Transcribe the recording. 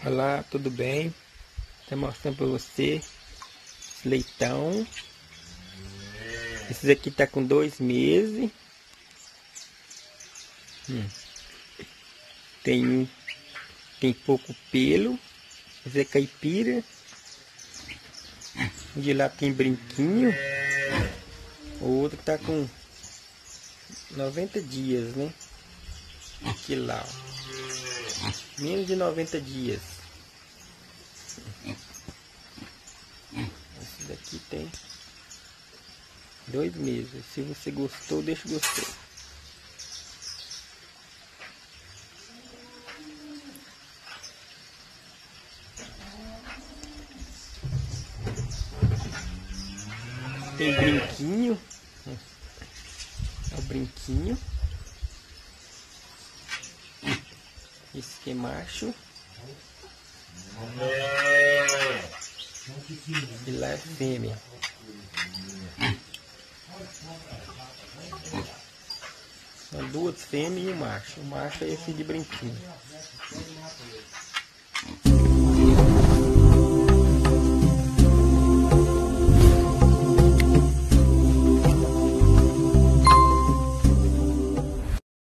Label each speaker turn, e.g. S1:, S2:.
S1: Olá, tudo bem? Estou mostrando para você esse leitão. Esses aqui tá com 2 meses. Tem pouco pelo. Esse é caipira. O de lá tem brinquinho. O outro tá com 90 dias, né? Aqui lá, ó. Menos de 90 dias. Esse daqui tem 2 meses. Se você gostou, deixa o gostei. Tem brinquinho. É o brinquinho. Esse aqui é macho. E lá é fêmea. São 2 fêmeas e um macho. O macho é esse de brinquinho.